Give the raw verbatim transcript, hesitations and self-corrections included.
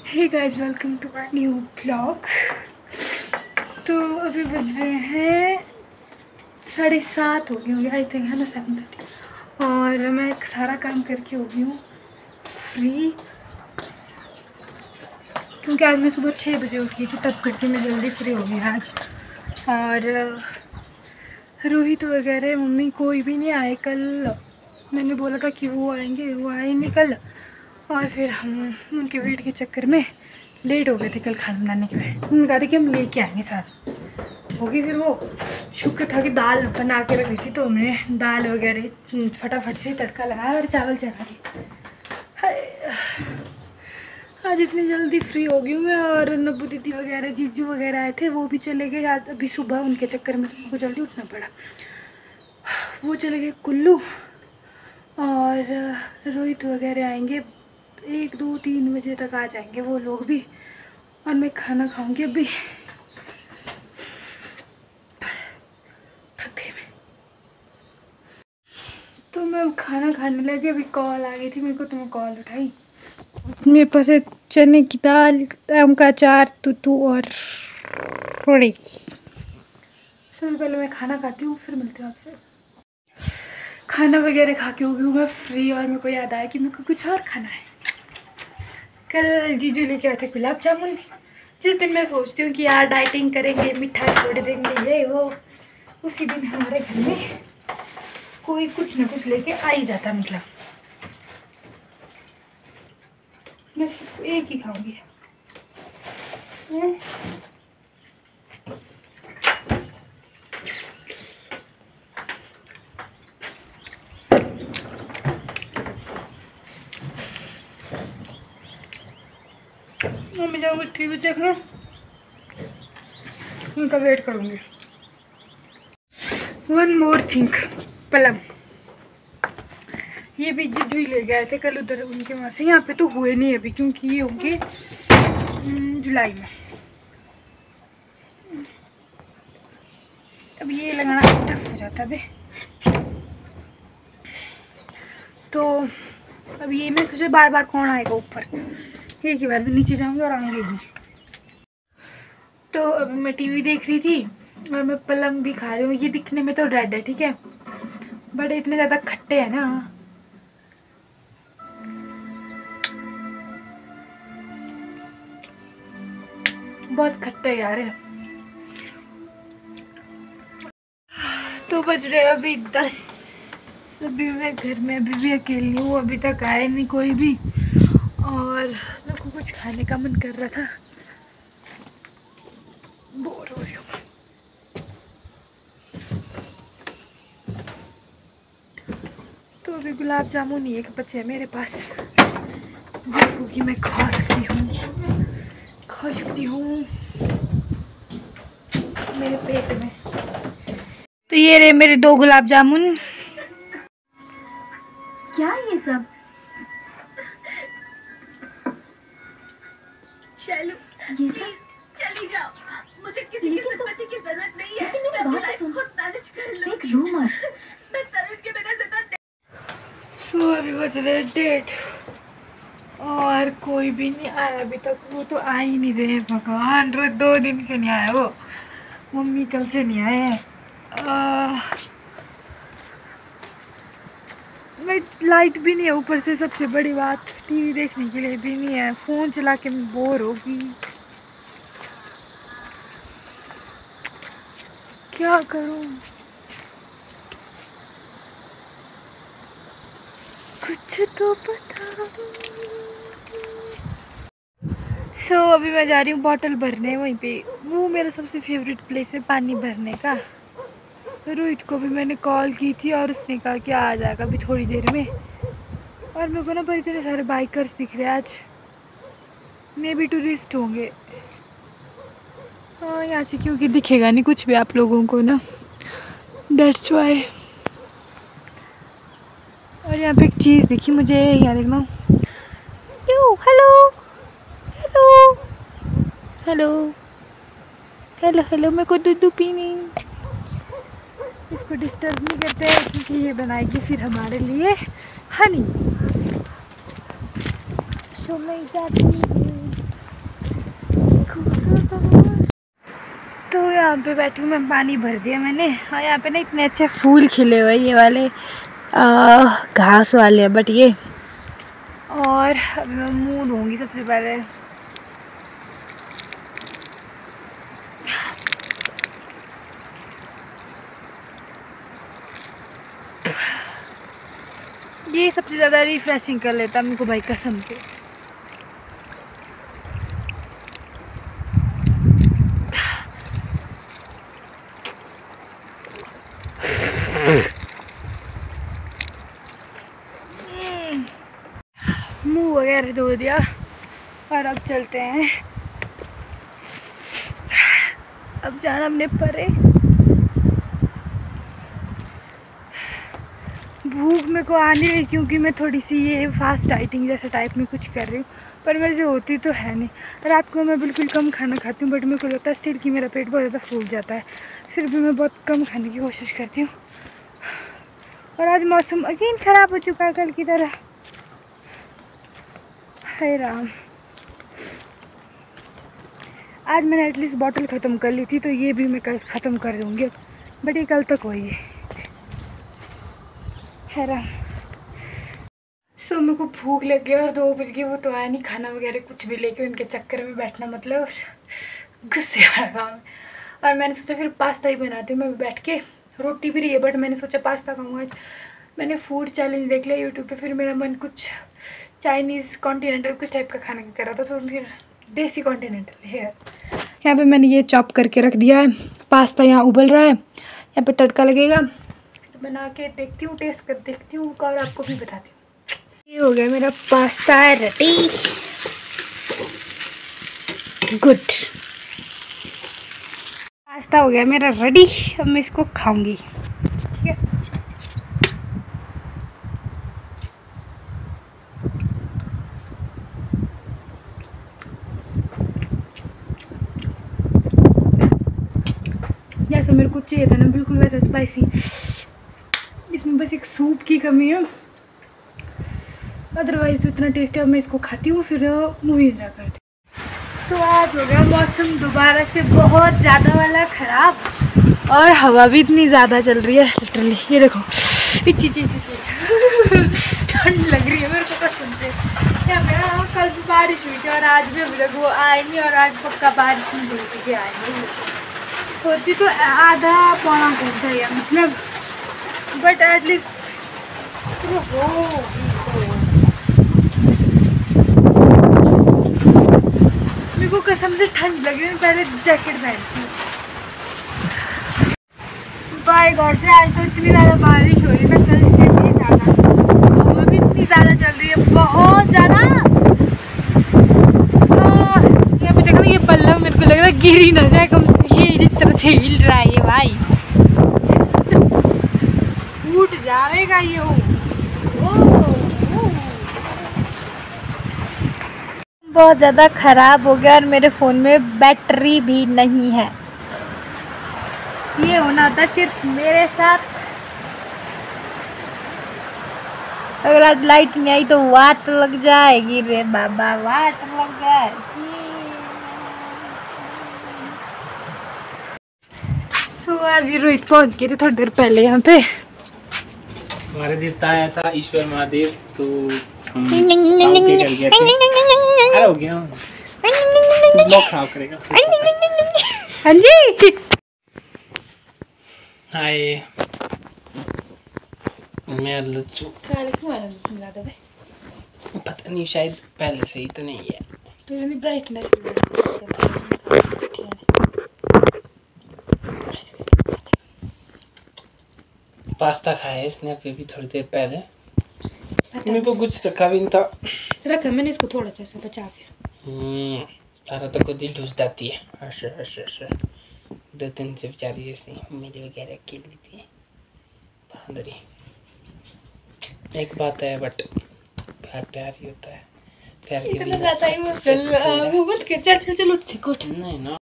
Hey guys, welcome to my new blog. तो अभी बज रहे हैं साढ़े सात हो गए होंगे आई थिंक, है ना, सेवन थर्टी। और मैं सारा काम करके हो गई हूँ फ्री, क्योंकि आज मैं सुबह छः बजे उठी थी, तब करके मैं जल्दी फ्री हो गई आज। और रोहित वगैरह मम्मी कोई भी नहीं आए कल। मैंने बोला था कि वो आएंगे, वो आएंगे कल, और फिर हम उनके वेट के चक्कर में लेट हो गए थे कल खाना बनाने के लिए। उन्होंने कहा था कि हम लेके आएंगे साथ होगी। फिर वो शुक्र था कि दाल बना के रखी थी, तो हमने दाल वगैरह फटाफट से तड़का लगाया और चावल चढ़ा दिए। आज इतनी जल्दी फ्री हो गई हूँ मैं। और नब्बू दीदी वगैरह जीजू वगैरह आए थे, वो भी चले गए आज। अभी सुबह उनके चक्कर में उनको जल्दी उठना पड़ा, वो चले गए कुल्लू। और रोहित वगैरह आएंगे एक दो तीन बजे तक आ जाएंगे वो लोग भी। और मैं खाना खाऊंगी अभी, थक गई मैं। तो मैं खाना खाने लगी, अभी कॉल आ गई थी मेरे को, तो मैं कॉल उठाई। मेरे पास है चने की दाल, आम का अचार, तुतू और रोटी। फिर पहले मैं खाना खाती हूँ, फिर मिलती हूँ आपसे। खाना वगैरह खा के हो गई हूँ मैं फ्री, और मेरे को याद आया कि मेरे को कुछ और खाना है। कल जीजू लेके आए थे गुलाब जामुन। जिस दिन मैं सोचती हूँ कि यार डाइटिंग करेंगे, मिठाई छोड़ देंगे, ये वो, उसी दिन हमारे घर में कोई कुछ ना कुछ लेके आ ही जाता। मतलब मैं सिर्फ एक ही खाऊंगी। मैं जाऊँगी टीवी देखना, उनका वेट करूँगी। वन मोर थिंग, पलम, ये भी जीजू ही ले गए थे कल उधर उनके वहाँ से। यहाँ पे तो हुए नहीं अभी, क्योंकि ये होंगे जुलाई में। अब ये लगाना टफ हो जाता है। तो अब ये मैं सोचा बार बार कौन आएगा ऊपर, एक ही बार में नीचे जाऊँगी और आऊँगी नहीं। तो अभी मैं टीवी देख रही थी और मैं पलम भी खा रही हूँ। ये दिखने में तो रेड है, ठीक है, बट इतने ज़्यादा खट्टे हैं ना। बहुत खट्टे यार है। तो बज रहे अभी दस। अभी मैं घर में अभी भी अकेली हूँ, अभी तक आए नहीं कोई भी। और मेरे को कुछ खाने का मन कर रहा था, बोर हो रही हूँ। तो अभी गुलाब जामुन ही एक बचे हैं मेरे पास, जिनको कि मैं खा सकती हूँ खा सकती हूँ मेरे पेट में। तो ये रहे मेरे दो गुलाब जामुन। क्या ये सब? शैलू, ये सब चली जाओ, मुझे किसी की सिंपैथी की जरूरत नहीं है। लेकिन मेरी बात सुन, खुद मैनेज कर लूंगी। देख रो मत। मैं तरुण के बिना जिंदा नहीं। तो अभी बज रहे डेट और कोई भी नहीं आया अभी तक। वो तो आ ही नहीं रहे, भगवान, रोज दो दिन से नहीं आया वो। मम्मी कल से नहीं आए हैं। मैं लाइट भी नहीं है ऊपर से, सबसे बड़ी बात टीवी देखने के लिए भी नहीं है। फ़ोन चला के मैं बोर होगी, क्या करूं, कुछ तो पता। सो so, अभी मैं जा रही हूँ बॉटल भरने वहीं पे। वो मेरा सबसे फेवरेट प्लेस है पानी भरने का। रोहित को भी मैंने कॉल की थी और उसने कहा कि आ जाएगा अभी थोड़ी देर में। और मेरे को ना पर इतने सारे बाइकर्स दिख रहे हैं आज, मे भी टूरिस्ट होंगे। हाँ, यहाँ से क्योंकि दिखेगा नहीं कुछ भी आप लोगों को ना, दैट्स वाई। और यहाँ पे एक चीज़ दिखी मुझे, यहाँ देखना। Yo hello hello hello hello hello, मेरे को दूध पीनी। इसको डिस्टर्ब नहीं करते क्योंकि ये बनाएगी फिर हमारे लिए हनी। तो मैं जाती हूँ। यहाँ पे बैठी हूँ मैं, पानी भर दिया मैंने। और यहाँ पे ना इतने अच्छे फूल खिले हुए, ये वाले आ, घास वाले हैं बट ये। और अब मैं मुँह धोऊंगी सबसे पहले। ये सबसे ज़्यादा रिफ्रेशिंग कर लेता मेरे को भाई, कसम से। मुंह वगैरह धो दिया और अब चलते हैं, अब जाना अपने परे। भूख मेरे को आने लगी क्योंकि मैं थोड़ी सी ये फास्ट डाइटिंग जैसा टाइप में कुछ कर रही हूँ, पर मेरे से होती तो है नहीं। रात को मैं बिल्कुल कम खाना खाती हूँ, बट मेरे को लगता है स्टिल कि मेरा पेट बहुत ज़्यादा फूल जाता है, फिर भी मैं बहुत कम खाने की कोशिश करती हूँ। और आज मौसम अगेन ख़राब हो चुका है कल की तरह। हाय राम, आज मैंने एटलीस्ट बॉटल ख़त्म कर ली थी, तो ये भी मैं कल ख़त्म कर दूँगी, बट ये कल तक होगी। है राम। सो so, मेरे को भूख लग गई और दो बज गए, वो तो आया नहीं खाना वगैरह कुछ भी लेके, उनके चक्कर में बैठना मतलब गुस्से वाला काम है। और मैंने सोचा फिर पास्ता ही बनाती हूँ मैं बैठ के। रोटी भी रही है बट मैंने सोचा पास्ता खाऊंगा आज। मैंने फूड चैलेंज देख लिया यूट्यूब पे, फिर मेरा मन कुछ चाइनीज़ कॉन्टिनेंटल कुछ टाइप का खाने का कर रहा था, तो फिर देसी कॉन्टिनेंटल है। यहाँ पे मैंने ये चॉप करके रख दिया है, पास्ता यहाँ उबल रहा है, यहाँ पे तड़का लगेगा, बना के देखती हूँ, टेस्ट कर देखती हूँ और आपको भी बताती हूँ। ये हो गया मेरा पास्ता रेडी, गुड। पास्ता हो गया मेरा रेडी, अब मैं इसको खाऊंगी, ठीक है। जैसा मेरे को चाहिए था ना, बिल्कुल वैसा स्पाइसी। इसमें बस एक सूप की कमी है, अदरवाइज तो इतना टेस्टी है। अब मैं इसको खाती हूँ फिर मूवी एंजॉय करती हूँ। तो आज हो गया मौसम दोबारा से बहुत ज़्यादा वाला ख़राब, और हवा भी इतनी ज़्यादा चल रही है लिटरली। ये देखो इच्छी चीज़ ठंड लग रही है मेरे को कसम से। क्या मेरा कल भी बारिश हुई थी और आज भी अभी तक वो आए नहीं, और आज पक्का बारिश नहीं हुई थी कि आएंगे, होती तो आधा पौना घंटा या मतलब, बट एटलीस्ट हो। मेरे को कसम से ठंड लग रही है, पहले जैकेट पहनती हूँ। बाय गॉड से आज तो इतनी ज़्यादा बारिश हो रही है ना, कल से भी ज़्यादा, हवा भी इतनी ज़्यादा चल रही है, बहुत ज़्यादा। यहाँ पे देखो ये पल्लव मेरे को लग रहा है गिर ही ना जाए, कम से ये जिस तरह से हिल रहा है ये भाई टूट जाएगा ये। हो बहुत ज़्यादा ख़राब हो गया और मेरे फ़ोन में बैटरी भी नहीं है। ये होना होता सिर्फ मेरे साथ। अगर आज लाइट नहीं आई तो वाट लग जाएगी रे बाबा, वाट लग जाएगी। सो अभी रोहित पहुंच गए थे थोड़ी देर पहले यहाँ पे। हमारे देवता आया था ईश्वर महादेव, तो हम हो गया ब्लॉग खराब करेगा। हाँ जी हाय, मैं लच्छू। पता नहीं, शायद पहले से ही तो नहीं है। तो ब्राइटनेस पास्ता खाया इसने अभी भी थोड़ी देर पहले। मेरे को कुछ रखा भी नहीं था, रखा मैंने इसको थोड़ा सा बचा के। हम्म तारा तो खुद ही ढूंढ जाती है। अच्छा अच्छा अच्छा, दो तीन से बेचारी ऐसी मेरे वगैरह के लिए थी बहादुरी। एक बात है बट प्यार प्यार ही होता है, प्यार के बिना इतना ज्यादा इमोशनल वो मत कर। चल चल चल उठ, उठ। नहीं ना।